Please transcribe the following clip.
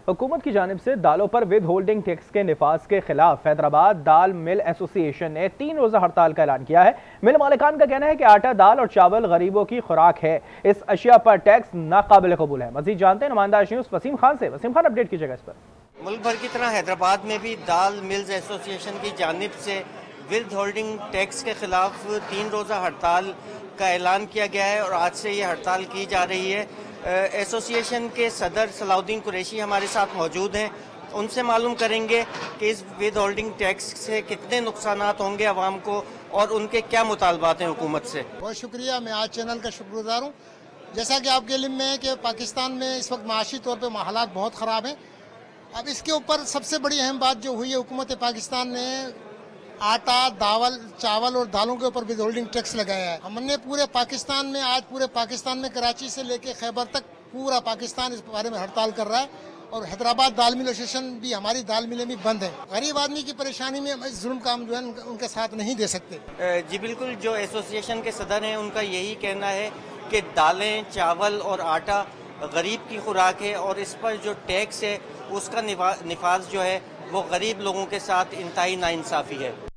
حکومت کی جانب سے دالوں پر ود ہولڈنگ ٹیکس کے نفاذ کے خلاف حیدرآباد دال مل ایسوسی ایشن نے 3 روزہ ہڑتال کا اعلان کیا ہے۔ مل مالکان کا کہنا ہے کہ آٹا، دال اور چاول غریبوں کی خوراک ہے، اس اشیاء پر ٹیکس ناقابل قبول ہے۔ مزید جانتے ہیں نمائندہ نیوز وسیم خان سے۔ وسیم خان، اپڈیٹ کیجیے گا اس پر۔ ملک بھر کی طرح حیدرآباد میں بھی دال ملز ایسوسی ایشن کی جانب سے ود ہولڈنگ ٹیکس کے خلاف 3 روزہ ہڑتال کا اعلان کیا گیا ہے اور آج سے یہ ہڑتال کی جا رہی ہے۔ ایسوسی ایشن کے صدر صلاح الدین قریشی ہمارے ساتھ موجود ہیں، ان سے معلوم کریں گے کہ اس ود ہولڈنگ ٹیکس سے کتنے نقصانات ہوں گے عوام کو اور ان کے کیا مطالبات ہیں حکومت سے۔ بہت شکریہ، میں آج چینل کا شکر گزار ہوں۔ جیسا کہ آپ کے علم میں ہے کہ پاکستان میں اس وقت معاشی طور پہ حالات بہت خراب ہیں۔ اب اس کے اوپر سب سے بڑی اہم بات جو ہوئی ہے، حکومت پاکستان نے آٹا، چاول اور دالوں کے اوپر ود ہولڈنگ ٹیکس لگایا ہے۔ ہم نے پورے پاکستان میں کراچی سے لے کے خیبر تک پورا پاکستان اس بارے میں ہڑتال کر رہا ہے، اور حیدرآباد دال مل ایسوسی ایشن بھی، ہماری دال ملیں بھی بند ہیں۔ غریب آدمی کی پریشانی میں اس ظلم کا ہم جو ہے ان کے ساتھ نہیں دے سکتے۔ جی بالکل، جو ایسوسی ایشن کے صدر ہیں ان کا یہی کہنا ہے کہ دالیں، چاول اور آٹا غریب کی خوراک ہے، اور اس پر جو ٹیکس ہے اس کا نفاذ جو ہے وہ غریب لوگوں کے ساتھ انتہائی ناانصافی ہے۔